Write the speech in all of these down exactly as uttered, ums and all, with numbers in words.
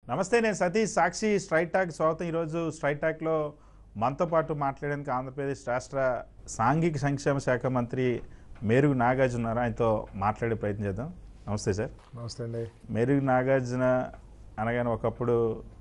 నమస్తే, నేను సతీష్. సాక్షి straight talk స్వాగతం. ఈరోజు స్ట్రైట్ టాక్లో మనతో పాటు మాట్లాడేందుకు ఆంధ్రప్రదేశ్ రాష్ట్ర సాంఘిక సంక్షేమ శాఖ మంత్రి మేరుగు నాగార్జున ఉన్నారు. ఆయనతో మాట్లాడే ప్రయత్నం చేద్దాం. నమస్తే సార్. నమస్తే అండి. మేరుగు నాగార్జున అనగానే ఒకప్పుడు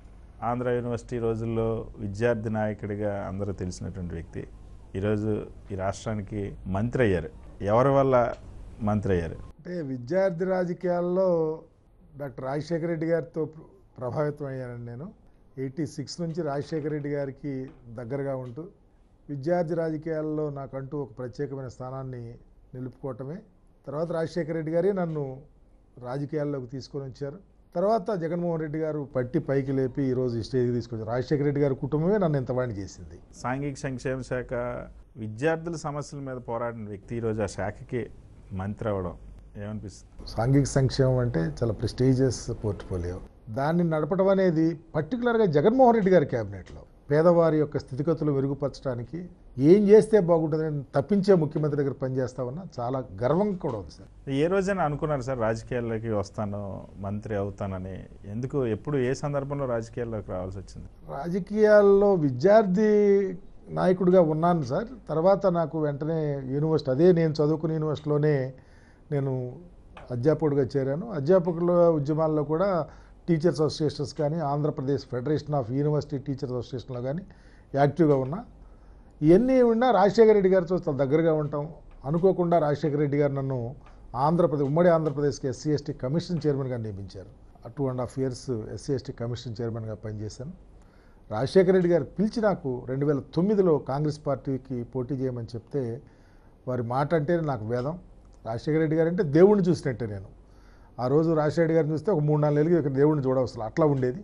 ఆంధ్ర యూనివర్సిటీ రోజుల్లో విద్యార్థి నాయకుడిగా అందరూ తెలిసినటువంటి వ్యక్తి. ఈరోజు ఈ రాష్ట్రానికి మంత్రి అయ్యారు. ఎవరి వల్ల మంత్రి అయ్యారు? అంటే విద్యార్థి రాజకీయాల్లో డాక్టర్ రాజశేఖర రెడ్డి గారితో ప్రభావితం అయ్యానండి. నేను ఎయిటీ సిక్స్ నుంచి రాజశేఖర రెడ్డి గారికి దగ్గరగా ఉంటూ విద్యార్థి రాజకీయాల్లో నాకంటూ ఒక ప్రత్యేకమైన స్థానాన్ని నిలుపుకోవటమే. తర్వాత రాజశేఖర రెడ్డి గారే నన్ను రాజకీయాల్లోకి తీసుకొని వచ్చారు. తర్వాత జగన్మోహన్ రెడ్డి గారు పట్టి పైకి లేపి ఈరోజు ఈ స్టేజ్కి తీసుకొచ్చారు. రాజశేఖర రెడ్డి గారి కుటుంబమే నన్ను ఇంతవాణి చేసింది. సాంఘిక సంక్షేమ శాఖ విద్యార్థుల సమస్యల మీద పోరాడిన వ్యక్తి ఈరోజు ఆ శాఖకి మంత్రి అవ్వడం ఏమనిపిస్తుంది? సాంఘిక సంక్షేమం అంటే చాలా ప్రెస్టీజియస్ పోర్ట్ఫోలియో. దాన్ని నడపడం అనేది పర్టికులర్గా జగన్మోహన్ రెడ్డి గారి క్యాబినెట్లో పేదవారి యొక్క స్థితిగతులు మెరుగుపరచడానికి ఏం చేస్తే బాగుంటుందని తప్పించే ముఖ్యమంత్రి దగ్గర పనిచేస్తామన్నా చాలా గర్వం కూడా ఉంది సార్. ఏ రోజైనా అనుకున్నారు సార్ రాజకీయాల్లోకి వస్తాను, మంత్రి అవుతానని? ఎందుకు, ఎప్పుడు, ఏ సందర్భంలో రాజకీయాల్లోకి రావాల్సి వచ్చింది? రాజకీయాల్లో విద్యార్థి నాయకుడిగా ఉన్నాను సార్. తర్వాత నాకు వెంటనే యూనివర్సిటీ, అదే నేను చదువుకున్న యూనివర్సిటీలోనే నేను అధ్యాపకుడిగా చేరాను. అధ్యాపకుల ఉద్యమాల్లో కూడా టీచర్స్ అసోసియేషన్స్ కానీ Andhra Pradesh federation of university teachers అసోసియేషన్లో కానీ యాక్టివ్గా ఉన్నా. ఇవన్నీ ఉన్నా రాజశేఖర రెడ్డి గారితో చాలా దగ్గరగా ఉంటాం. అనుకోకుండా రాజశేఖర రెడ్డి గారు నన్ను ఆంధ్రప్రదేశ్ ఉమ్మడి ఆంధ్రప్రదేశ్కి ఎస్సీ ఎస్టీ కమిషన్ చైర్మన్గా నియమించారు. Two and half years SC ST commission చైర్మన్గా పనిచేశాను. రాజశేఖర రెడ్డి గారు పిలిచి నాకు రెండు వేల తొమ్మిదిలో కాంగ్రెస్ పార్టీకి పోటీ చేయమని చెప్తే వారి మాట అంటే నాకు వేదం. రాజశేఖర రెడ్డి గారు అంటే దేవుడిని చూసినట్టే. నేను ఆ రోజు రాజశేఖర రెడ్డి గారిని చూస్తే ఒక మూడు నాలుగు నెలలకి ఇక్కడ దేవుడిని చూడవసలు అట్లా ఉండేది.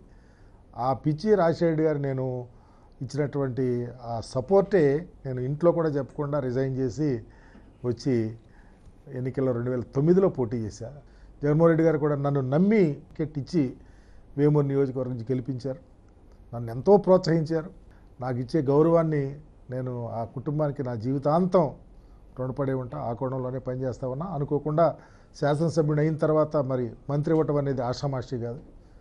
ఆ పిచ్చి రాజశేఖర రెడ్డి గారు నేను ఇచ్చినటువంటి ఆ సపోర్టే నేను ఇంట్లో కూడా చెప్పకుండా రిజైన్ చేసి వచ్చి ఎన్నికల్లో రెండు వేల తొమ్మిదిలో పోటీ చేశాను. జగన్మోహన్ రెడ్డి గారు కూడా నన్ను నమ్మి టికెట్ ఇచ్చి వేమూరు నియోజకవర్గం నుంచి గెలిపించారు. నన్ను ఎంతో ప్రోత్సహించారు. నాకు ఇచ్చే గౌరవాన్ని నేను ఆ కుటుంబానికి నా జీవితాంతం రుణపడే ఉంటా. ఆ కోణంలోనే పనిచేస్తా ఉన్నా. అనుకోకుండా శాసనసభ్యుడు అయిన తర్వాత మరి మంత్రి ఇవ్వటం అనేది ఆషామాషి కాదు.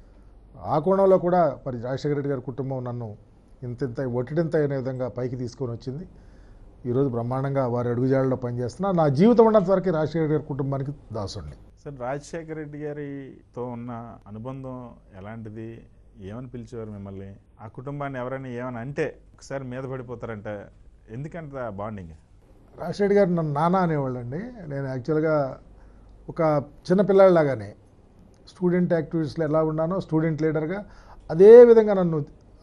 ఆ కోణంలో కూడా మరి రాజశేఖర రెడ్డి గారి కుటుంబం నన్ను ఇంతింత ఒట్టిడింత అనే విధంగా పైకి తీసుకొని వచ్చింది. ఈరోజు బ్రహ్మాండంగా వారి అడుగుజాడలో పనిచేస్తున్నా. నా జీవితం ఉన్నంత వరకు రాజశేఖర రెడ్డి గారి కుటుంబానికి దాసుండి. సార్, రాజశేఖర రెడ్డి గారితో ఉన్న అనుబంధం ఎలాంటిది? ఏమని పిలిచేవారు మిమ్మల్ని? ఆ కుటుంబాన్ని ఎవరైనా ఏమని అంటే ఒకసారి మీద పడిపోతారంట. ఎందుకంత బాండింగ్? రాజశేఖర గారు నన్ను నాన్న అనేవాళ్ళండి. నేను యాక్చువల్గా ఒక చిన్నపిల్లాడిలాగానే స్టూడెంట్ యాక్టివిటీస్లో ఎలా ఉన్నానో స్టూడెంట్ లీడర్గా అదే విధంగా నన్ను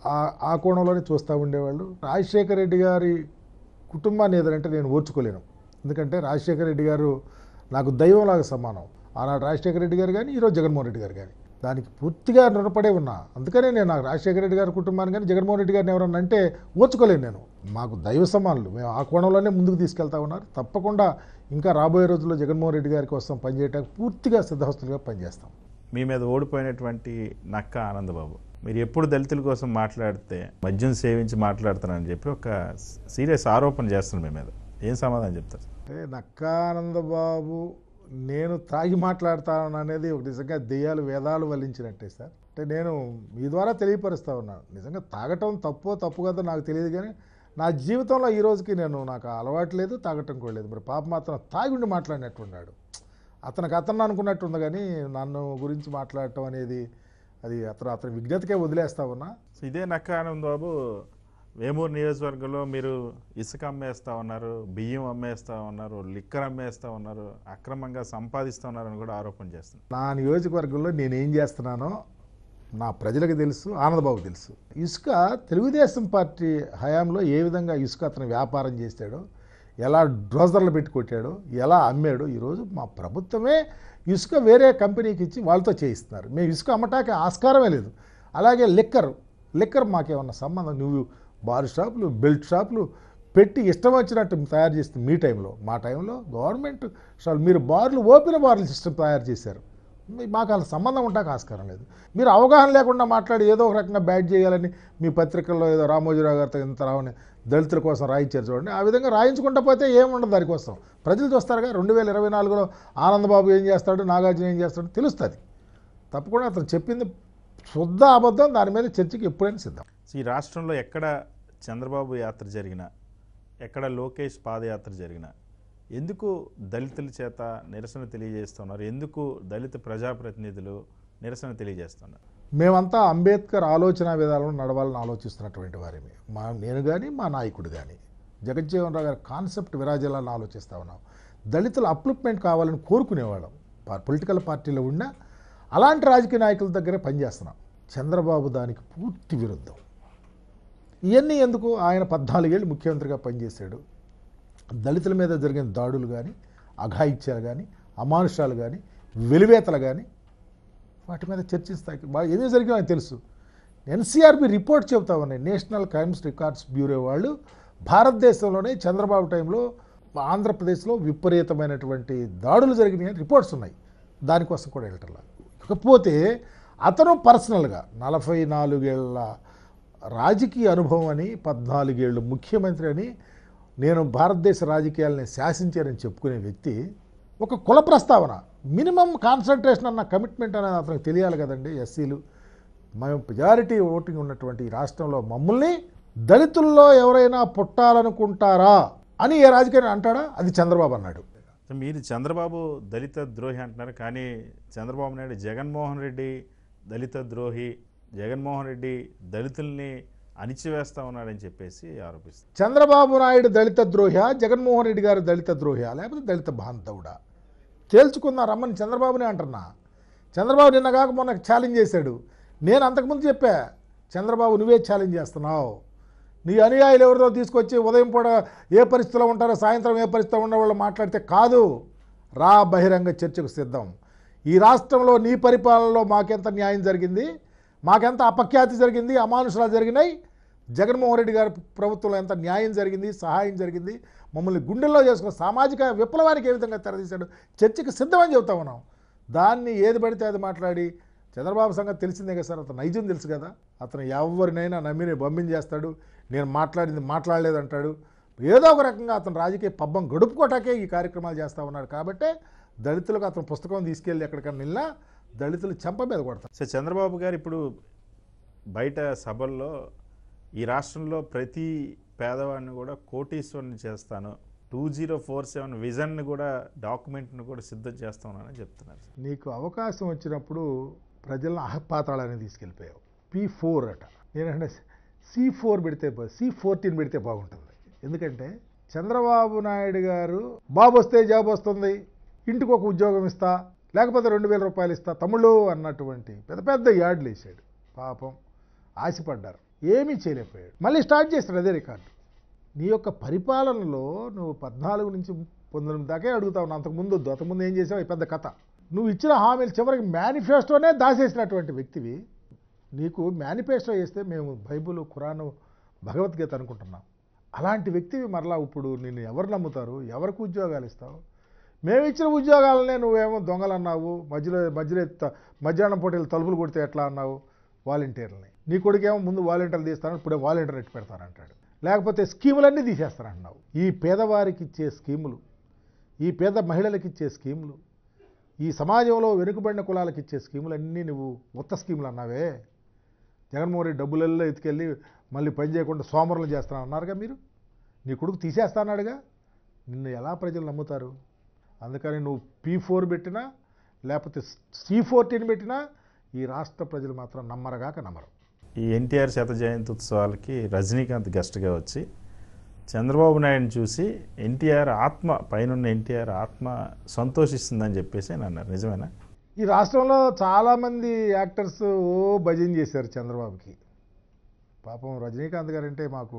ఆ కోణంలోనే చూస్తూ ఉండేవాళ్ళు. రాజశేఖర రెడ్డి గారి కుటుంబాన్ని ఏదంటే నేను ఓర్చుకోలేను. ఎందుకంటే రాజశేఖర రెడ్డి గారు నాకు దైవంలాగా సమానం. ఆనాడు రాజశేఖర రెడ్డి గారు కానీ ఈరోజు జగన్మోహన్ రెడ్డి గారు కానీ దానికి పూర్తిగా రుణపడే ఉన్నా. అందుకనే నేను నాకు రాజశేఖర రెడ్డి గారి కుటుంబాన్ని కానీ జగన్మోహన్ రెడ్డి గారిని ఎవరన్నా అంటే ఓర్చుకోలేను. నేను మాకు దైవ సమానులు. మేము ఆ కోణంలోనే ముందుకు తీసుకెళ్తా ఉన్నారు. తప్పకుండా ఇంకా రాబోయే రోజుల్లో జగన్మోహన్ రెడ్డి గారి కోసం పనిచేయడానికి పూర్తిగా సిద్ధహస్తులుగా పనిచేస్తాం. మీ మీద ఓడిపోయినటువంటి నక్క ఆనందబాబు, మీరు ఎప్పుడు దళితుల కోసం మాట్లాడితే మద్యం సేవించి మాట్లాడుతానని చెప్పి ఒక సీరియస్ ఆరోపణ చేస్తున్నారు మీ మీద. ఏం సమాధానం చెప్తారు? అంటే నక్క ఆనందబాబు నేను తాగి మాట్లాడతాను అనేది ఒక నిజంగా దెయ్యాలు వేదాలు వల్లించినట్టే సార్. అంటే నేను మీ ద్వారా తెలియపరుస్తూ ఉన్నాను. నిజంగా తాగటం తప్పో తప్పు కదా నాకు తెలియదు, కానీ నా జీవితంలో ఈ రోజుకి నేను నాకు అలవాటు లేదు, తాగటం కూడా లేదు. మరి పాప మాత్రం తాగి ఉండి మాట్లాడినట్టున్నాడు. అతనికి అతను అనుకున్నట్టుంది, కానీ నన్ను గురించి మాట్లాడటం అనేది అది అతను అతని విజ్ఞతకే వదిలేస్తా ఉన్నా. ఇదే నక్క ఆనందబాబు వేమూరు నియోజకవర్గంలో మీరు ఇసుక అమ్మేస్తూ ఉన్నారు, బియ్యం అమ్మేస్తూ ఉన్నారు, లిక్కర్ అమ్మేస్తూ ఉన్నారు, అక్రమంగా సంపాదిస్తూ ఉన్నారని కూడా ఆరోపణ చేస్తున్నారు. నా నియోజకవర్గంలో నేనేం చేస్తున్నానో నా ప్రజలకు తెలుసు, ఆనందబాబుకు తెలుసు. ఇసుక తెలుగుదేశం పార్టీ హయాంలో ఏ విధంగా ఇసుక అతను వ్యాపారం చేశాడో, ఎలా డ్రోజర్లు పెట్టి కొట్టాడో, ఎలా అమ్మాడో, ఈరోజు మా ప్రభుత్వమే ఇసుక వేరే కంపెనీకి ఇచ్చి వాళ్ళతో చేయిస్తున్నారు. మేము ఇసుక అమ్మటానికి ఆస్కారమే లేదు. అలాగే లిక్కర్ లిక్కర్ మాకేమన్నా సంబంధం? నువ్వు బార్ షాపులు, బెల్ట్ షాపులు పెట్టి ఇష్టం వచ్చినట్టు తయారు చేస్తుంది మీ టైంలో. మా టైంలో గవర్నమెంట్ షాపులు, మీరు బార్లు ఓపెన్ బార్లు సిస్టమ్ తయారు చేశారు. మాకు అలా సంబంధం ఉంటాక ఆస్కారం లేదు. మీరు అవగాహన లేకుండా మాట్లాడి ఏదో ఒక రకంగా బ్యాట్ చేయాలని మీ పత్రికల్లో ఏదో రామోజీరావు గారితో ఇంత రావని దళితుల కోసం రాయించారు చూడండి. ఆ విధంగా రాయించుకుంటా పోతే ఏముండదు దానికోసం. ప్రజలు చూస్తారుగా రెండు వేల ఇరవై నాలుగులో ఆనందబాబు ఏం చేస్తాడు, నాగార్జున ఏం చేస్తాడు తెలుస్తుంది. తప్పకుండా అతను చెప్పింది శుద్ధ అబద్ధం. దాని మీద చర్చకి ఎప్పుడైనా సిద్ధం. ఈ రాష్ట్రంలో ఎక్కడ చంద్రబాబు యాత్ర జరిగినా, ఎక్కడ లోకేష్ పాదయాత్ర జరిగినా ఎందుకు దళితుల చేత నిరసన తెలియజేస్తున్నారు? ఎందుకు దళిత ప్రజాప్రతినిధులు నిరసన తెలియజేస్తున్నారు? మేమంతా అంబేద్కర్ ఆలోచన విధాలను నడవాలని ఆలోచిస్తున్నటువంటి వారిని, మా నేను కానీ మా నాయకుడు కానీ జగజ్జీవన్ రావు గారి కాన్సెప్ట్ విరాజాలని ఆలోచిస్తూ ఉన్నాం. దళితుల అప్లిప్మెంట్ కావాలని కోరుకునేవాళ్ళం. పొలిటికల్ పార్టీలో ఉన్న అలాంటి రాజకీయ నాయకుల దగ్గరే పనిచేస్తున్నాం. చంద్రబాబు దానికి పూర్తి విరుద్ధం. ఇవన్నీ ఎందుకు? ఆయన పద్నాలుగేళ్ళు ముఖ్యమంత్రిగా పనిచేశాడు. దళితుల మీద జరిగిన దాడులు కానీ, అఘాయిత్యాలు కానీ, అమానుషాలు కానీ, వెలివేతలు కానీ వాటి మీద చర్చిస్తాయి. బాగా ఏదో జరిగిందో ఆయన తెలుసు. ఎన్సీఆర్బీ రిపోర్ట్ చెబుతా ఉన్నాయి. నేషనల్ క్రైమ్స్ రికార్డ్స్ బ్యూరో వాళ్ళు భారతదేశంలోనే చంద్రబాబు టైంలో ఆంధ్రప్రదేశ్లో విపరీతమైనటువంటి దాడులు జరిగినాయి రిపోర్ట్స్ ఉన్నాయి. దానికోసం కూడా వెళ్ళటం. కాకపోతే అతను పర్సనల్గా నలభై నాలుగేళ్ల రాజకీయ అనుభవం అని, పద్నాలుగేళ్ళు ముఖ్యమంత్రి అని, నేను భారతదేశ రాజకీయాలని శాసించానని చెప్పుకునే వ్యక్తి ఒక కుల ప్రస్తావన, మినిమం కాన్సన్ట్రేషన్ అన్న కమిట్మెంట్ అనేది అతనికి తెలియాలి కదండి. ఎస్సీలు మేము మెజారిటీ ఓటింగ్ ఉన్నటువంటి ఈ రాష్ట్రంలో మమ్మల్ని దళితుల్లో ఎవరైనా పుట్టాలనుకుంటారా అని ఏ రాజకీయం అంటాడా? అది చంద్రబాబు అన్నాడు. మీరు చంద్రబాబు దళిత ద్రోహి అంటున్నారు, కానీ చంద్రబాబు నాయుడు జగన్మోహన్ రెడ్డి దళిత ద్రోహి, జగన్మోహన్ రెడ్డి దళితుల్ని అణిచివేస్తా ఉన్నాడని చెప్పేసి ఆరోపిస్తారు. చంద్రబాబు నాయుడు దళిత ద్రోహి, జగన్మోహన్ రెడ్డి గారు దళిత ద్రోహి, లేకపోతే దళిత బాంధవుడా తేల్చుకున్నా రమ్మని చంద్రబాబునే అంటున్నా. చంద్రబాబు నిన్న కాక మొన్న ఛాలెంజ్ చేశాడు. నేను అంతకుముందు చెప్పా, చంద్రబాబు నువ్వే ఛాలెంజ్ చేస్తున్నావు. నీ అనుయాయులు ఎవరితో తీసుకొచ్చి ఉదయం పూట ఏ పరిస్థితిలో ఉంటారో సాయంత్రం ఏ పరిస్థితిలో ఉన్న వాళ్ళు మాట్లాడితే కాదు, రా బహిరంగ చర్చకు సిద్ధం. ఈ రాష్ట్రంలో నీ పరిపాలనలో మాకెంత న్యాయం జరిగింది, మాకెంత అపఖ్యాతి జరిగింది, అమానుషాలు జరిగినాయి, జగన్మోహన్ రెడ్డి గారి ప్రభుత్వంలో ఎంత న్యాయం జరిగింది, సహాయం జరిగింది, మమ్మల్ని గుండెల్లో చేసుకున్న సామాజిక విప్లవానికి ఏ విధంగా తెరదీశాడు, చర్చకి సిద్ధమని చెబుతా ఉన్నాం. దాన్ని ఏది పడితే అది మాట్లాడి చంద్రబాబు సంగతి తెలిసిందే కదా సార్. అతను నైజం తెలుసు కదా. అతను ఎవరినైనా నమ్మిని పంపించేస్తాడు. నేను మాట్లాడింది మాట్లాడలేదంటాడు. ఏదో ఒక రకంగా అతను రాజకీయ పబ్బం గడుపుకోటాకే ఈ కార్యక్రమాలు చేస్తూ ఉన్నాడు. కాబట్టే దళితులకు అతను పుస్తకం తీసుకెళ్ళి ఎక్కడికన్నా వెళ్ళినా దళితులు చెంప మీద కొడతారు. సో చంద్రబాబు గారు ఇప్పుడు బయట సభల్లో ఈ రాష్ట్రంలో ప్రతి పేదవాడిని కూడా కోటీశ్వరుని చేస్తాను, టూ జీరో ఫోర్ సెవెన్ విజన్ని కూడా డాక్యుమెంట్ని కూడా సిద్ధం చేస్తామని చెప్తున్నారు. నీకు అవకాశం వచ్చినప్పుడు ప్రజలను అహపాతాళాన్ని తీసుకెళ్ళిపోయావు. పీ ఫోర్ అట. నేనంటే సి ఫోర్ పెడితే సి ఫోర్టీన్ పెడితే బాగుంటుంది. ఎందుకంటే చంద్రబాబు నాయుడు గారు బాబు వస్తే జాబ్ వస్తుంది, ఇంటికి ఒక ఉద్యోగం ఇస్తా, లేకపోతే రెండు వేల రూపాయలు ఇస్తా తమ్ముళ్ళు అన్నటువంటి పెద్ద పెద్ద యార్డులు వేసాడు. పాపం ఆశపడ్డారు, ఏమీ చేయలేకపోయాడు. మళ్ళీ స్టార్ట్ చేస్తాడు అదే రికార్డు. నీ యొక్క పరిపాలనలో నువ్వు పద్నాలుగు నుంచి పంతొమ్మిది దాకే అడుగుతావు. అంతకుముందు వద్దు, అంతకుముందు ఏం చేసావు పెద్ద కథ. నువ్వు ఇచ్చిన హామీలు చివరికి మేనిఫెస్టోనే దాచేసినటువంటి వ్యక్తివి. నీకు మేనిఫెస్టో వేస్తే మేము బైబుల్, ఖురాను, భగవద్గీత అనుకుంటున్నాం. అలాంటి వ్యక్తివి మరలా ఇప్పుడు నిన్ను ఎవరు నమ్ముతారు? ఎవరికి ఉద్యోగాలు ఇస్తావు? మేము ఇచ్చిన ఉద్యోగాలనే నువ్వేమో దొంగలు అన్నావు. మధ్యలో మధ్యలో మధ్యాహ్నం పూటలు తలుపులు కొడితే ఎట్లా అన్నావు వాలంటీర్లని. నీ కొడుకేమో ముందు వాలంటీర్లు తీస్తాను, ఇప్పుడే వాలంటీర్ ఎట్టి పెడతానంటాడు. లేకపోతే స్కీములన్నీ తీసేస్తానంటున్నావు. ఈ పేదవారికి ఇచ్చే స్కీములు, ఈ పేద మహిళలకు ఇచ్చే స్కీములు, ఈ సమాజంలో వెనుకబడిన కులాలకు ఇచ్చే స్కీములు అన్నీ నువ్వు ఉత్త స్కీములు అన్నావే. జగన్మోహన్ రెడ్డి డబ్బులల్లో ఎత్తుకెళ్ళి మళ్ళీ పని చేయకుండా సోమరులు చేస్తాను అన్నారుగా మీరు. నీ కొడుకు తీసేస్తాన్నాడుగా. నిన్ను ఎలా ప్రజలు నమ్ముతారు? అందుకని నువ్వు పీ ఫోర్ పెట్టినా లేకపోతే సి ఫోర్టీన్ పెట్టినా ఈ రాష్ట్ర ప్రజలు మాత్రం నమ్మరగాక నమ్మరు. ఈ ఎన్టీఆర్ శత జయంతి ఉత్సవాలకి రజనీకాంత్ గెస్ట్గా వచ్చి చంద్రబాబు నాయుడుని చూసి ఎన్టీఆర్ ఆత్మ పైన ఎన్టీఆర్ ఆత్మ సంతోషిస్తుందని చెప్పేసి అని అన్నారు. నిజమేనా? ఈ రాష్ట్రంలో చాలామంది యాక్టర్స్ ఓ భజన చేశారు చంద్రబాబుకి. పాపం రజనీకాంత్ గారు అంటే మాకు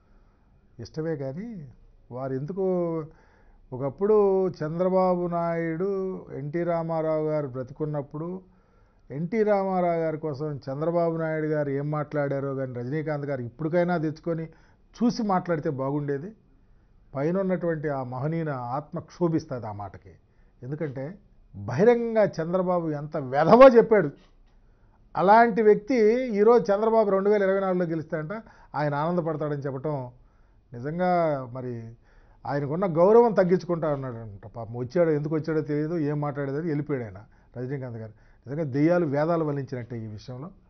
ఇష్టమే, కానీ వారు ఎందుకు ఒకప్పుడు చంద్రబాబు నాయుడు ఎన్టీ రామారావు గారు బ్రతికున్నప్పుడు ఎన్టీ రామారావు గారి కోసం చంద్రబాబు నాయుడు గారు ఏం మాట్లాడారో కానీ రజనీకాంత్ గారు ఇప్పటికైనా తెచ్చుకొని చూసి మాట్లాడితే బాగుండేది. పైన ఉన్నటువంటి ఆ మహనీయ ఆత్మ క్షోభిస్తుంది ఆ మాటకి. ఎందుకంటే బహిరంగంగా చంద్రబాబు ఎంత వెధవో చెప్పాడు. అలాంటి వ్యక్తి ఈరోజు చంద్రబాబు రెండు వేల ఇరవై నాలుగులో గెలుస్తాడంట, ఆయన ఆనందపడతాడని చెప్పటం నిజంగా మరి ఆయనకున్న గౌరవం తగ్గించుకుంటా ఉన్నాడంట. పాపం వచ్చాడో ఎందుకు వచ్చాడో తెలియదు, ఏం మాట్లాడేదని వెళ్ళిపోయాడు ఆయన రజనీకాంత్ గారు. నిజంగా దెయ్యాలు వేదాలు వల్లించినట్టే ఈ విషయంలో.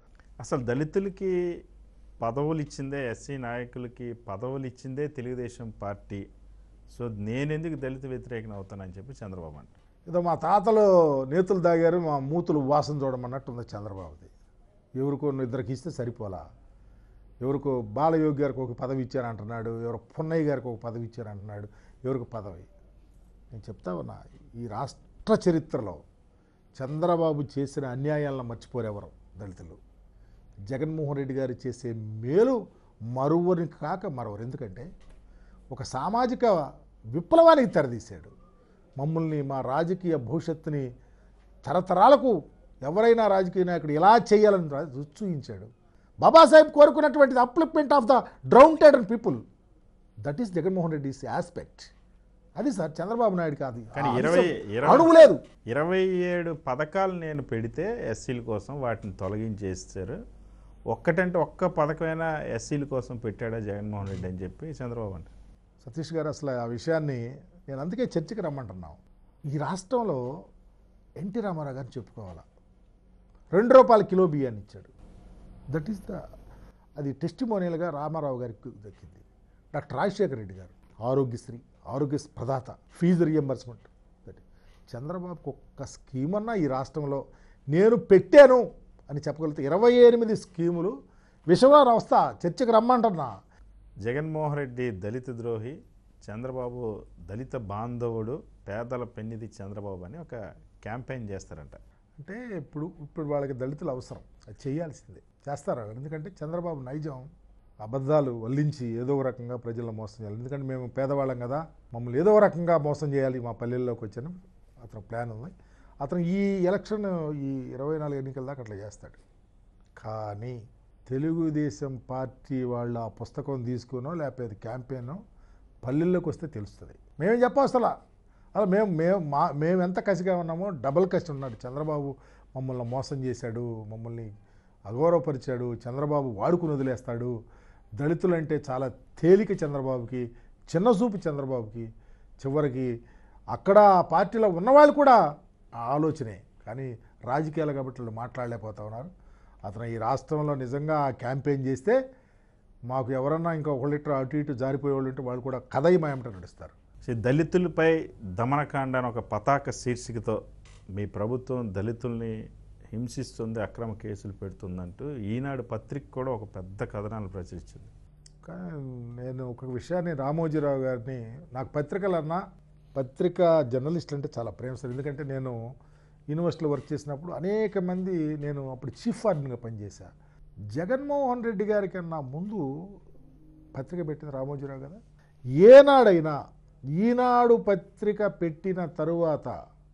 అసలు దళితులకి పదవులు ఇచ్చిందే, ఎస్సీ నాయకులకి పదవులు ఇచ్చిందే తెలుగుదేశం పార్టీ. సో నేనెందుకు దళిత వ్యతిరేకం అవుతానని చెప్పి చంద్రబాబు అంట. ఏదో మా తాతలు నేతులు దాగారు, మా మూతులు వాసన చూడమన్నట్టు ఉంది చంద్రబాబుది. ఎవరికో ఇద్దరికి ఇస్తే సరిపోలా. ఎవరికో బాలయోగి గారికి ఒక పదవి ఇచ్చారంటున్నాడు, ఎవరు పున్నయ్య గారికి ఒక పదవి ఇచ్చారంటున్నాడు, ఎవరికి పదవి. నేను చెప్తా ఉన్నా, ఈ రాష్ట్ర చరిత్రలో చంద్రబాబు చేసిన అన్యాయాలను మర్చిపోరెవరు దళితులు. జగన్మోహన్ రెడ్డి గారు చేసే మేలు మరువని కాక మరొకరు. ఎందుకంటే ఒక సామాజిక విప్లవానికి తెరదీశాడు. మమ్మల్ని, మా రాజకీయ భవిష్యత్తుని తరతరాలకు ఎవరైనా రాజకీయ నాయకుడు ఎలా చేయాలని చూయించాడు. బాబాసాహెబ్ కోరుకున్నటువంటిది అప్లిప్మెంట్ ఆఫ్ ద డ్రౌంటెడ్ and people. That is Jaganmohan Reddy's aspect. అది సార్ చంద్రబాబు నాయుడు కాదు. కానీ ఇరవై అడుగు లేదు. ఇరవై ఏడు పథకాలు నేను పెడితే ఎస్సీల కోసం వాటిని తొలగించేస్తారు. ఒక్కటంటే ఒక్క పథకమైనా ఎస్సీల కోసం పెట్టాడా జగన్మోహన్ రెడ్డి అని చెప్పి చంద్రబాబు అంట. సతీష్ గారు, అసలు ఆ విషయాన్ని నేను అందుకే చర్చకి రమ్మంటున్నాను. ఈ రాష్ట్రంలో ఎన్టీ రామారావు గారిని చెప్పుకోవాలా. రెండు రూపాయల కిలో బియ్యాన్ని ఇచ్చాడు. దట్ ఈస్ ద అది టెస్టిమోనియల్గా రామారావు గారికి దక్కింది. డాక్టర్ రాజశేఖర రెడ్డి గారు ఆరోగ్యశ్రీ, ఆరోగ్య ప్రదాత, ఫీజు రియంబర్స్మెంట్. దట్ చంద్రబాబుకు ఒక్క స్కీమ్ అన్నా ఈ రాష్ట్రంలో నేను పెట్టాను అని చెప్పగలిగితే ఇరవై ఎనిమిది స్కీములు విషయంలో వస్తా చర్చకు రమ్మంటున్నా. జగన్మోహన్ రెడ్డి దళిత ద్రోహి, చంద్రబాబు దళిత బాంధవుడు, పేదల పెన్నిది చంద్రబాబు అని ఒక క్యాంపెయిన్ చేస్తారంట. అంటే ఇప్పుడు ఇప్పుడు వాళ్ళకి దళితులు అవసరం, అది చేయాల్సిందే, చేస్తారు. ఎందుకంటే చంద్రబాబు నైజం అబద్ధాలు వల్లించి ఏదో ఒక రకంగా ప్రజలను మోసం చేయాలి. ఎందుకంటే మేము పేదవాళ్ళం కదా, మమ్మల్ని ఏదో ఒక రకంగా మోసం చేయాలి, మా పల్లెల్లోకి వచ్చాను అతను ప్లాన్ ఉంది. అతను ఈ ఎలక్షన్ ఈ ఇరవై నాలుగు ఎన్నికల దాకా అట్లా చేస్తాడు. కానీ తెలుగుదేశం పార్టీ వాళ్ళ ఆ పుస్తకం తీసుకునో లేకపోతే క్యాంపెయినో పల్లెల్లోకి వస్తే తెలుస్తుంది. మేమేం చెప్పవసలా. అలా మేము మేము మా మేము ఎంత కసిగా ఉన్నామో డబల్ కసి ఉన్నాడు చంద్రబాబు. మమ్మల్ని మోసం చేశాడు, మమ్మల్ని అగౌరవపరిచాడు, చంద్రబాబు వాడుకుని వదిలేస్తాడు, దళితులంటే చాలా తేలిక చంద్రబాబుకి, చిన్నచూపు చంద్రబాబుకి. చివరికి అక్కడ ఆ పార్టీలో ఉన్నవాళ్ళు కూడా ఆ ఆలోచనే. కానీ రాజకీయాలు కాబట్టి వాళ్ళు మాట్లాడలేకపోతా ఉన్నారు. అతను ఈ రాష్ట్రంలో నిజంగా ఆ క్యాంపెయిన్ చేస్తే మాకు ఎవరన్నా ఇంకా ఒకళ్ళిట్టు అటు ఇటు జారిపోయే వాళ్ళు ఉంటే వాళ్ళు కూడా కథయమయంట నడుస్తారు. దళితులపై దమనకాండ అని ఒక పతాక శీర్షికతో మీ ప్రభుత్వం దళితుల్ని హింసిస్తుంది, అక్రమ కేసులు పెడుతుందంటూ ఈనాడు పత్రిక కూడా ఒక పెద్ద కథనాలు ప్రచురించింది. కానీ నేను ఒక విషయాన్ని, రామోజీరావు గారిని, నాకు పత్రికలన్నా పత్రికా జర్నలిస్టులు అంటే చాలా ప్రేమ సార్. ఎందుకంటే నేను యూనివర్సిటీలో వర్క్ చేసినప్పుడు అనేక మంది, నేను అప్పుడు చీఫ్ వార్డెన్గా పనిచేశా. జగన్మోహన్ రెడ్డి గారి కన్నా ముందు పత్రిక పెట్టింది రామోజీరావు కదా. ఏనాడైనా ఈనాడు పత్రిక పెట్టిన తరువాత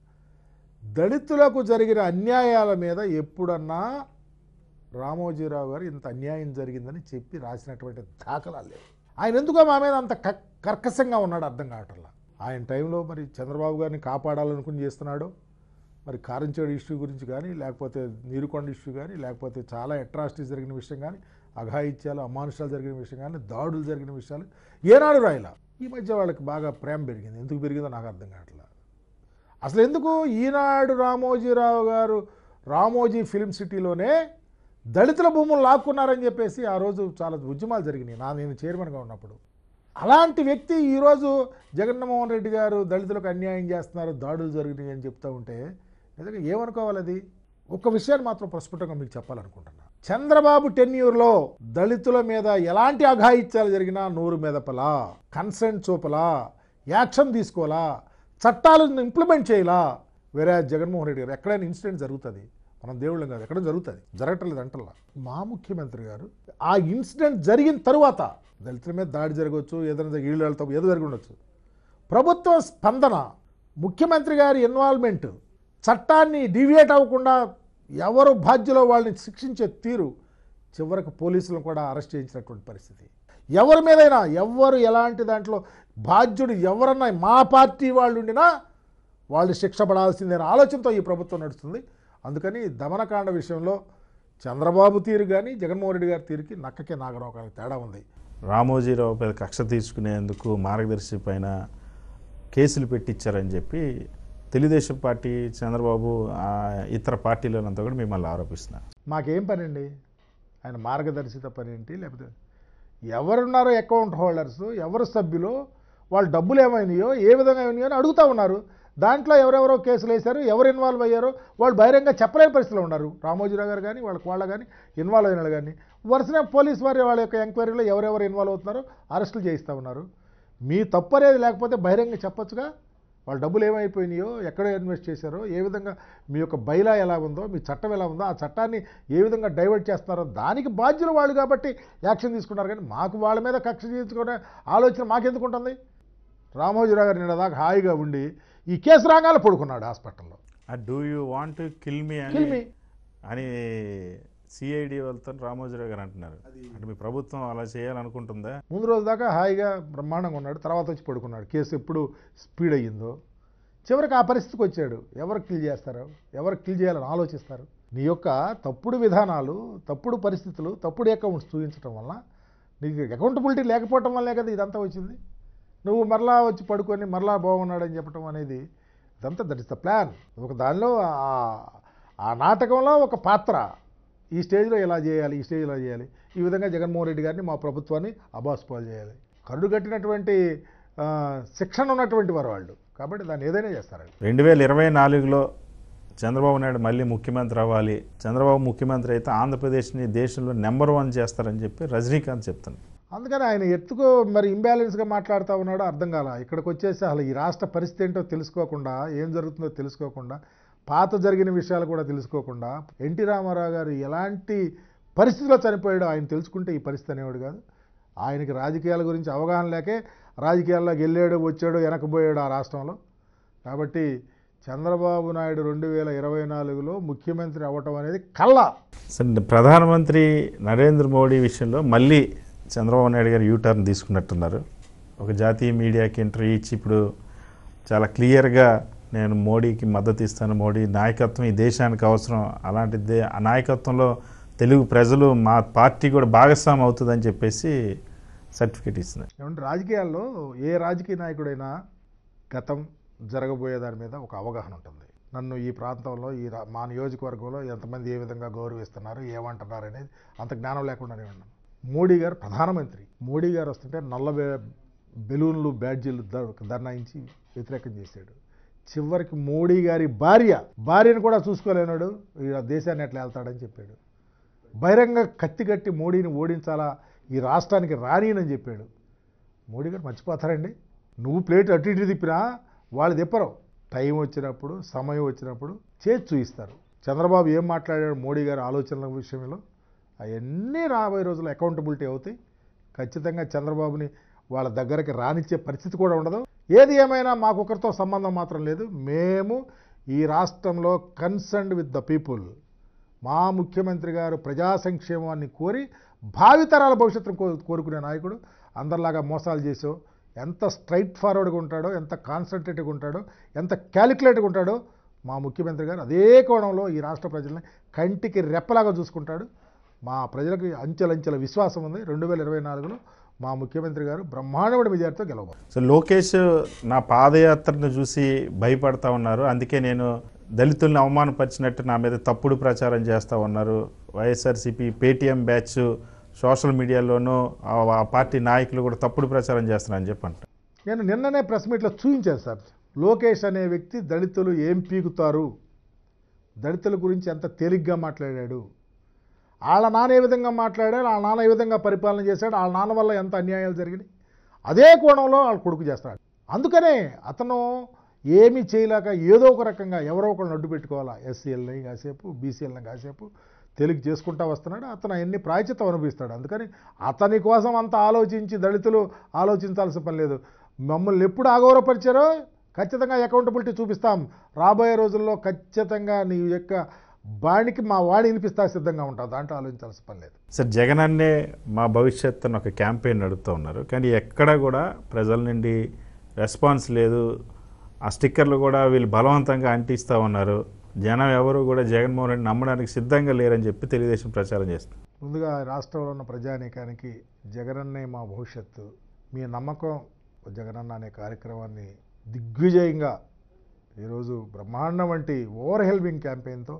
దళితులకు జరిగిన అన్యాయాల మీద ఎప్పుడన్నా రామోజీరావు గారు ఇంత అన్యాయం జరిగిందని చెప్పి రాసినటువంటి దాఖలాలు లేవు. ఆయన ఎందుకో మా మీద అంత కర్కశంగా ఉన్నాడు అర్థం కావట్లా. ఆయన టైంలో మరి చంద్రబాబు గారిని కాపాడాలనుకుని చేస్తున్నాడు. మరి కారంచేడు ఇష్యూ గురించి కానీ, లేకపోతే నీరుకొండ ఇష్యూ కానీ, లేకపోతే చాలా అట్రాసిటీస్ జరిగిన విషయం కానీ, అఘాయిత్యాలు, అమానుషాలు జరిగిన విషయం కానీ, దాడులు జరిగిన విషయాలు ఏనాడు రాయలా. ఈ మధ్య వాళ్ళకి బాగా ప్రేమ పెరిగింది. ఎందుకు పెరిగిందో నాకు అర్థం కావట్లా. అసలు ఎందుకు ఈనాడు రామోజీరావు గారు రామోజీ ఫిల్మ్ సిటీలోనే దళితుల భూములు లాక్కున్నారని చెప్పేసి ఆ రోజు చాలా ఉద్యమాలు జరిగినాయి నా నేను చైర్మన్గా ఉన్నప్పుడు. అలాంటి వ్యక్తి ఈరోజు జగన్మోహన్ రెడ్డి గారు దళితులకు అన్యాయం చేస్తున్నారు, దాడులు జరిగినాయి అని చెప్తూ ఉంటే నిజంగా ఏమనుకోవాలి. అది ఒక విషయాన్ని మాత్రం ప్రస్ఫుటంగా మీకు చెప్పాలనుకుంటున్నా. చంద్రబాబు టెన్యూర్లో దళితుల మీద ఎలాంటి అఘాయిత్యాలు జరిగినా నోరు మెదపలా, కన్సెంట్ చూపలా, యాక్షన్ తీసుకోవాలా, చట్టాలను ఇంప్లిమెంట్ చేయాలా. వేరే జగన్మోహన్ రెడ్డి గారు ఎక్కడైనా ఇన్సిడెంట్ జరుగుతుంది, మనం దేవుళ్ళం కాదు, ఎక్కడ జరుగుతుంది, జరగట్లేదు అంటలా. మా ముఖ్యమంత్రి గారు ఆ ఇన్సిడెంట్ జరిగిన తరువాత దళితుల మీద దాడి జరగవచ్చు, ఏదైనా ఇళ్ళు వెళ్తాం, ఏదో జరిగి ఉండొచ్చు, ప్రభుత్వ స్పందన, ముఖ్యమంత్రి గారి ఇన్వాల్వ్మెంట్, చట్టాన్ని డీవియేట్ అవ్వకుండా ఎవరు బాధ్యులో వాళ్ళని శిక్షించే తీరు, చివరికి పోలీసులను కూడా అరెస్ట్ చేయించినటువంటి పరిస్థితి. ఎవరి మీదైనా ఎవరు ఎలాంటి దాంట్లో బాధ్యుడు ఎవరన్నా మా పార్టీ వాళ్ళు ఉండినా వాళ్ళు శిక్ష పడాల్సిందే ఆలోచనతో ఈ ప్రభుత్వం నడుస్తుంది. అందుకని దమనకాండ విషయంలో చంద్రబాబు తీరు కానీ జగన్మోహన్ రెడ్డి గారి తీరుకి నక్కకే నాగరావు తేడా ఉంది. రామోజీరావు పై కక్ష తీసుకునేందుకు మార్గదర్శి పైన కేసులు పెట్టించారని చెప్పి తెలుగుదేశం పార్టీ, చంద్రబాబు, ఇతర పార్టీలంతా కూడా మిమ్మల్ని ఆరోపిస్తున్నారు. మాకేం పని అండి? ఆయన మార్గదర్శిత పని ఏంటి? లేకపోతే ఎవరున్నారో అకౌంట్ హోల్డర్స్, ఎవరు సభ్యులు, వాళ్ళ డబ్బులు ఏమైనాయో, ఏ విధంగా అయినాయో అని అడుగుతూ ఉన్నారు. దాంట్లో ఎవరెవరో కేసులు వేశారు, ఎవరు ఇన్వాల్వ్ అయ్యారో వాళ్ళు బహిరంగ చెప్పలేని పరిస్థితిలో ఉన్నారు. రామోజీరావు గారు కానీ వాళ్ళ వాళ్ళ కానీ ఇన్వాల్వ్ అయిన వాళ్ళు కానీ వరుసనే పోలీసు వారి వాళ్ళ యొక్క ఎంక్వైరీలో ఎవరెవరు ఇన్వాల్వ్ అవుతున్నారో అరెస్టులు చేయిస్తూ ఉన్నారు. మీ తప్పు అనేది లేకపోతే బహిరంగ చెప్పొచ్చుగా. వాళ్ళ డబ్బులు ఏమైపోయినాయో, ఎక్కడ ఇన్వెస్ట్ చేశారో, ఏ విధంగా మీ యొక్క బైలా ఎలా ఉందో, మీ చట్టం ఎలా ఉందో, ఆ చట్టాన్ని ఏ విధంగా డైవర్ట్ చేస్తున్నారో దానికి బాధ్యులు వాళ్ళు కాబట్టి యాక్షన్ తీసుకున్నారు. కానీ మాకు వాళ్ళ మీద కక్ష తీర్చుకునే ఆలోచన మాకెందుకు ఉంటుంది? రామోజీరావు గారు నిన్న దాకా హాయిగా ఉండి ఈ కేసు రాగానే పడుకున్నాడు హాస్పిటల్లో. Do you want to kill me kill me అని సిఐడి వాళ్ళతో రామోజీరావు గారు అంటున్నారు. అంటే మీ ప్రభుత్వం అలా చేయాలనుకుంటుందా? ముందు రోజు దాకా హాయిగా బ్రహ్మాండంగా ఉన్నాడు, తర్వాత వచ్చి పడుకున్నాడు. కేసు ఎప్పుడు స్పీడ్ అయ్యిందో చివరికి ఆ పరిస్థితికి వచ్చాడు. ఎవరు కిల్ చేస్తారు, ఎవరు కిల్ చేయాలని ఆలోచిస్తారు? నీ యొక్క తప్పుడు విధానాలు, తప్పుడు పరిస్థితులు, తప్పుడు అకౌంట్స్ చూపించడం వల్ల నీకు అకౌంటబిలిటీ లేకపోవటం వల్లే కదా ఇదంతా వచ్చింది. నువ్వు మరలా వచ్చి పడుకొని మరలా బాగున్నాడని చెప్పడం అనేది ఇదంతా దట్ ఇస్ ద ప్లాన్. ఒక దానిలో ఆ నాటకంలో ఒక పాత్ర, ఈ స్టేజ్లో ఎలా చేయాలి, ఈ స్టేజ్ ఇలా చేయాలి, ఈ విధంగా జగన్మోహన్ రెడ్డి గారిని మా ప్రభుత్వాన్ని అబాస్పాలు చేయాలి. కరుడు కట్టినటువంటి శిక్షణ ఉన్నటువంటి వారు వాళ్ళు, కాబట్టి దాన్ని ఏదైనా చేస్తారు. రెండు వేల ఇరవై నాలుగులో చంద్రబాబు నాయుడు మళ్ళీ ముఖ్యమంత్రి అవ్వాలి, చంద్రబాబు ముఖ్యమంత్రి అయితే ఆంధ్రప్రదేశ్ని దేశంలో నెంబర్ వన్ చేస్తారని చెప్పి రజనీకాంత్ చెప్తాను. అందుకని ఆయన ఎత్తుకో మరి ఇంబ్యాలెన్స్గా మాట్లాడుతూ ఉన్నాడో అర్థం కాల. ఇక్కడికి వచ్చేసి అసలు ఈ రాష్ట్ర పరిస్థితి ఏంటో తెలుసుకోకుండా, ఏం జరుగుతుందో తెలుసుకోకుండా, పాత జరిగిన విషయాలు కూడా తెలుసుకోకుండా, ఎన్టీ రామారావు గారు ఎలాంటి పరిస్థితిలో చనిపోయాడో ఆయన తెలుసుకుంటే ఈ పరిస్థితి అనేవాడు కాదు. ఆయనకి రాజకీయాల గురించి అవగాహన లేకే రాజకీయాల్లోకి వెళ్ళాడు, వచ్చాడు, వెనకపోయాడు ఆ రాష్ట్రంలో. కాబట్టి చంద్రబాబు నాయుడు రెండు వేల ఇరవై నాలుగులో ముఖ్యమంత్రి అవ్వటం అనేది కళ్ళ. ప్రధానమంత్రి నరేంద్ర మోడీ విషయంలో మళ్ళీ చంద్రబాబు నాయుడు గారు యూటర్న్ తీసుకున్నట్టున్నారు. ఒక జాతీయ మీడియాకి ఇంటర్వ్యూ ఇచ్చి ఇప్పుడు చాలా క్లియర్గా నేను మోడీకి మద్దతు ఇస్తాను, మోడీ నాయకత్వం ఈ దేశానికి అవసరం, అలాంటిదే ఆ నాయకత్వంలో తెలుగు ప్రజలు మా పార్టీ కూడా భాగస్వామి అవుతుందని చెప్పేసి సర్టిఫికేట్ ఇస్తున్నారు. ఏమంటే రాజకీయాల్లో ఏ రాజకీయ నాయకుడైనా గతం జరగబోయే దాని మీద ఒక అవగాహన ఉంటుంది. నన్ను ఈ ప్రాంతంలో ఈ మా నియోజకవర్గంలో ఎంతమంది ఏ విధంగా గౌరవిస్తున్నారు, ఏమంటున్నారు అనేది అంత జ్ఞానం లేకుండానే ఉన్నాను. మోడీ గారు ప్రధానమంత్రి, మోడీ గారు వస్తుంటే నల్ల బెలూన్లు బ్యాడ్జీలు ధర్నాయించి వ్యతిరేకం చేశాడు. చివరికి మోడీ గారి భార్య భార్యను కూడా చూసుకోలేనాడు, ఈ దేశాన్ని ఎట్లా వెళ్తాడని చెప్పాడు. బహిరంగ కత్తి కట్టి మోడీని ఓడించాలా, ఈ రాష్ట్రానికి రానియనని చెప్పాడు. మోడీ గారు మర్చిపోతారండి? నువ్వు ప్లేట్ అటు ఇటు తిప్పినా వాళ్ళు తిప్పరు. టైం వచ్చినప్పుడు, సమయం వచ్చినప్పుడు చేసి చూపిస్తారు. చంద్రబాబు ఏం మాట్లాడాడు మోడీ గారి ఆలోచనల విషయంలో అవన్నీ రాబోయే రోజుల్లో అకౌంటబిలిటీ అవుతాయి. ఖచ్చితంగా చంద్రబాబుని వాళ్ళ దగ్గరికి రానిచ్చే పరిస్థితి కూడా ఉండదు. ఏది ఏమైనా మాకొకరితో సంబంధం మాత్రం లేదు. మేము ఈ రాష్ట్రంలో కన్సర్న్డ్ విత్ ద పీపుల్. మా ముఖ్యమంత్రి గారు ప్రజా సంక్షేమాన్ని కోరి భావితరాల భవిష్యత్తును కో కోరుకునే నాయకుడు. అందరిలాగా మోసాలు చేసో, ఎంత స్ట్రైట్ ఫార్వర్డ్గా ఉంటాడో, ఎంత కాన్సన్ట్రేట్గా ఉంటాడో, ఎంత క్యాలిక్యులేట్గా ఉంటాడో మా ముఖ్యమంత్రి గారు అదే కోణంలో ఈ రాష్ట్ర ప్రజల్ని కంటికి రెప్పలాగా చూసుకుంటాడు. మా ప్రజలకు అంచెలంచెల విశ్వాసం ఉంది. రెండు వేల ఇరవై నాలుగులో మా ముఖ్యమంత్రి గారు బ్రహ్మాండమైన విజయాలతో గెలవబోతున్నారు. సో లోకేష్ నా పాదయాత్రను చూసి భయపడతా ఉన్నారు, అందుకే నేను దళితుల్ని అవమానపరిచినట్టు నా మీద తప్పుడు ప్రచారం చేస్తూ ఉన్నారు. వైఎస్ఆర్సీపీ పేటీఎం బ్యాచ్ సోషల్ మీడియాలోనూ ఆ పార్టీ నాయకులు కూడా తప్పుడు ప్రచారం చేస్తున్నారని చెప్పి అంట. నేను నిన్ననే ప్రెస్ మీట్లో చూపించాను సార్. లోకేష్ అనే వ్యక్తి దళితులు ఏం పీకుతారు, దళితుల గురించి ఎంత తేలిగ్గా మాట్లాడాడు, వాళ్ళ నాన్న ఏ విధంగా మాట్లాడాడు, వాళ్ళ నాన్న ఏ విధంగా పరిపాలన చేశాడు, వాళ్ళ నాన్న వల్ల ఎంత అన్యాయాలు జరిగినాయి, అదే కోణంలో వాళ్ళ కొడుకు చేస్తాడు. అందుకనే అతను ఏమీ చేయలేక ఏదో ఒక రకంగా ఎవరో ఒకరిని అడ్డు పెట్టుకోవాలా, ఎస్సీఎల్ని కాసేపు, బీసీఎల్ని కాసేపు తెలుగు చేసుకుంటా వస్తున్నాడు. అతను అన్ని ప్రాయచిత్తం అనుభవిస్తాడు. అందుకని అతని కోసం అంత ఆలోచించి దళితులు ఆలోచించాల్సిన పని లేదు. మమ్మల్ని ఎప్పుడు అగౌరవపరిచారో ఖచ్చితంగా అకౌంటబిలిటీ చూపిస్తాం. రాబోయే రోజుల్లో ఖచ్చితంగా నీ యొక్క బాణికి మా వాణి వినిపిస్తా సిద్ధంగా ఉంటాం, దాంట్లో ఆలోచించాల్సిన పని లేదు. సార్, జగన్ అన్నే మా భవిష్యత్ అని ఒక క్యాంపెయిన్ నడుపుతూ ఉన్నారు, కానీ ఎక్కడ కూడా ప్రజల నుండి రెస్పాన్స్ లేదు. ఆ స్టిక్కర్లు కూడా వీళ్ళు బలవంతంగా అంటిస్తూ ఉన్నారు. జనం ఎవరు కూడా జగన్మోహన్ రెడ్డి నమ్మడానికి సిద్ధంగా లేరని చెప్పి తెలుగుదేశం ప్రచారం చేస్తుంది. ముందుగా రాష్ట్రంలో ఉన్న ప్రజానీకానికి జగనన్నే మా భవిష్యత్తు, మీ నమ్మకం జగనన్న అనే కార్యక్రమాన్ని దిగ్విజయంగా ఈరోజు బ్రహ్మాండం వంటి ఓవర్ హెల్పింగ్ క్యాంపెయిన్తో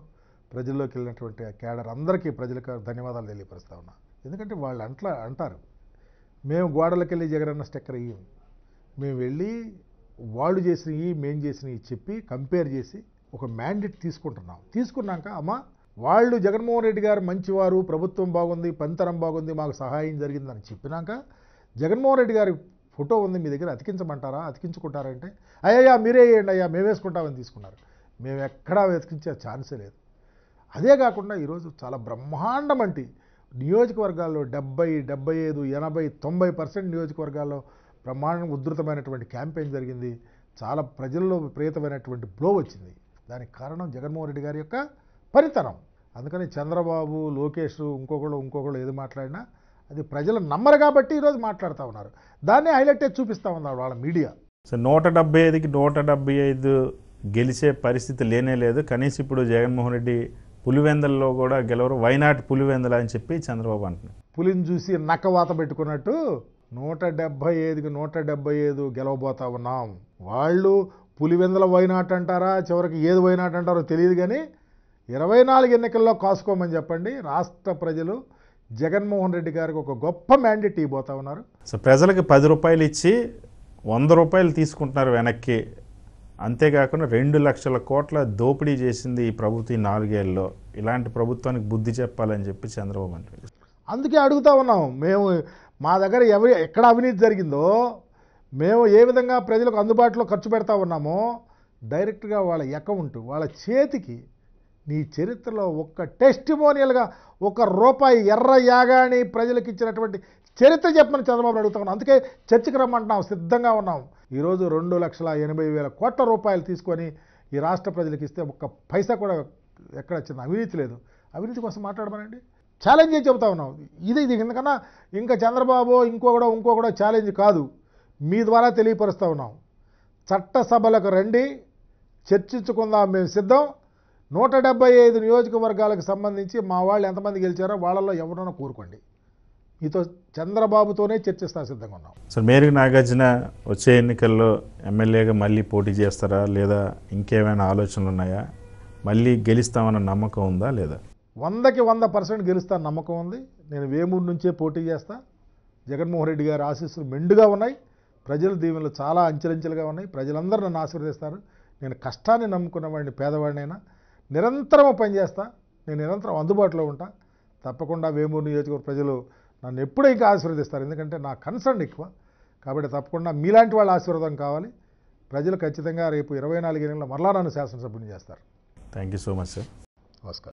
ప్రజల్లోకి వెళ్ళినటువంటి ఆ క్యాడర్ అందరికీ ప్రజలకు ధన్యవాదాలు తెలియపరుస్తా ఉన్నా. ఎందుకంటే వాళ్ళు అంట్లా అంటారు, మేము గోడలకు వెళ్ళి జగనన్న స్టెక్కర్ ఇయ్యం, మేము వెళ్ళి వాళ్ళు చేసినవి మేము చేసినవి చెప్పి కంపేర్ చేసి ఒక మ్యాండేట్ తీసుకుంటున్నాం. తీసుకున్నాక అమ్మ వాళ్ళు జగన్మోహన్ రెడ్డి గారు మంచివారు, ప్రభుత్వం బాగుంది, పనితరం బాగుంది, మాకు సహాయం జరిగిందని చెప్పినాక జగన్మోహన్ రెడ్డి గారి ఫోటో ఉంది మీ దగ్గర, అతికించమంటారా, అతికించుకుంటారంటే అయ్యా మీరే వేయండి అయ్యా మేము వేసుకుంటామని తీసుకున్నారు. మేము ఎక్కడా వెతికించే ఛాన్సే లేదు. అదే కాకుండా ఈరోజు చాలా బ్రహ్మాండం అంటే నియోజకవర్గాల్లో డెబ్బై డెబ్బై ఐదు ఎనభై తొంభై పర్సెంట్ నియోజకవర్గాల్లో బ్రహ్మాండం ఉధృతమైనటువంటి క్యాంపెయిన్ జరిగింది. చాలా ప్రజల్లో విపరీతమైనటువంటి బ్లో వచ్చింది. దానికి కారణం జగన్మోహన్ రెడ్డి గారి యొక్క పనితనం. అందుకని చంద్రబాబు, లోకేష్, ఇంకొకళ్ళు ఇంకొకళ్ళు ఏది మాట్లాడినా అది ప్రజలు నమ్మరు కాబట్టి ఈరోజు మాట్లాడుతూ ఉన్నారు. దాన్ని హైలైట్ చేసి చూపిస్తూ ఉన్నారు వాళ్ళ మీడియా. సో నూట డెబ్బై ఐదుకి నూట డెబ్బై ఐదు గెలిచే పరిస్థితి లేనే లేదు. కనీసం ఇప్పుడు జగన్మోహన్ రెడ్డి పులివెందల్లో కూడా గెలవరు, వైనాట్ పులివెందల అని చెప్పి చంద్రబాబు అంటున్నారు. పులిని చూసి నక్కవాత పెట్టుకున్నట్టు నూట డెబ్బై ఐదుకి నూట డెబ్బై ఐదు గెలవబోతా ఉన్నాం. వాళ్ళు పులివెందల వైనాట్ అంటారా, చివరికి ఏది వైనాట్ అంటారో తెలియదు, కానీ ఇరవై నాలుగు ఎన్నికల్లో కాసుకోమని చెప్పండి. రాష్ట్ర ప్రజలు జగన్మోహన్ రెడ్డి గారికి ఒక గొప్ప మ్యాండేట్ ఇవ్వబోతా ఉన్నారు. సో ప్రజలకు పది రూపాయలు ఇచ్చి వంద రూపాయలు తీసుకుంటున్నారు వెనక్కి. అంతేకాకుండా రెండు లక్షల కోట్ల దోపిడీ చేసింది ఈ ప్రభుత్వం ఈ నాలుగేళ్ళలో. ఇలాంటి ప్రభుత్వానికి బుద్ధి చెప్పాలని చెప్పి చంద్రబాబు అంటారు. అందుకే అడుగుతా ఉన్నాం, మేము మా దగ్గర ఎవరి ఎక్కడ అవినీతి జరిగిందో, మేము ఏ విధంగా ప్రజలకు అందుబాటులో ఖర్చు పెడతా ఉన్నామో డైరెక్ట్గా వాళ్ళ అకౌంట్ వాళ్ళ చేతికి నీ చరిత్రలో ఒక్క టెస్టిమోనియల్గా ఒక రూపాయి ఎర్ర యాగాని ప్రజలకు ఇచ్చినటువంటి చరిత్ర చెప్పమని చంద్రబాబు అడుగుతా ఉన్నాం. అందుకే చర్చకు రమ్మంటున్నాం, సిద్ధంగా ఉన్నాం. ఈరోజు రెండు లక్షల ఎనభై వేల కోట్ల రూపాయలు తీసుకొని ఈ రాష్ట్ర ప్రజలకు ఇస్తే ఒక్క పైసా కూడా ఎక్కడ వచ్చింది అవినీతి లేదు. అవినీతి కోసం మాట్లాడమనండి, ఛాలెంజ్ చేసి చెబుతా ఉన్నాం. ఇది ఇది ఎందుకన్నా ఇంకా చంద్రబాబు ఇంకొకడో ఇంకొకడో ఛాలెంజ్ కాదు, మీ ద్వారా తెలియపరుస్తూ ఉన్నాం. చట్టసభలకు రండి, చర్చించుకుందాం, మేము సిద్ధం. నూట డెబ్బై ఐదు నియోజకవర్గాలకు సంబంధించి మా వాళ్ళు ఎంతమంది గెలిచారో వాళ్ళల్లో ఎవరైనా కోరుకోండి, మీతో చంద్రబాబుతోనే చర్చిస్తా సిద్ధంగా ఉన్నాం. సార్ మేరుగు నాగార్జున వచ్చే ఎన్నికల్లో ఎమ్మెల్యేగా మళ్ళీ పోటీ చేస్తారా, లేదా ఇంకేమైనా ఆలోచనలు ఉన్నాయా? మళ్ళీ గెలుస్తామన్న నమ్మకం ఉందా లేదా? వందకి వంద పర్సెంట్ గెలుస్తాను నమ్మకం ఉంది. నేను వేమూరు నుంచే పోటీ చేస్తా. జగన్మోహన్ రెడ్డి గారి ఆశీస్సులు మెండుగా ఉన్నాయి, ప్రజల దీవెనలు చాలా అంచెలంచెలుగా ఉన్నాయి. ప్రజలందరూ నన్ను ఆశీర్వదిస్తారు. నేను కష్టాన్ని నమ్ముకున్నవాడిని, పేదవాడినైనా నిరంతరం పనిచేస్తా, నేను నిరంతరం అందుబాటులో ఉంటా. తప్పకుండా వేమూరు నియోజకవర్గ ప్రజలు నన్ను ఎప్పుడూ ఇంకా ఆశీర్వదిస్తారు, ఎందుకంటే నా కన్సర్న్ ఎక్కువ. కాబట్టి తప్పకుండా మీలాంటి వాళ్ళ ఆశీర్వాదం కావాలి. ప్రజలు ఖచ్చితంగా రేపు ఇరవై నాలుగు ఎన్నికల్లో మరలా నన్ను శాసనసభ్యుని చేస్తారు. Thank you so much sir. నమస్కారం.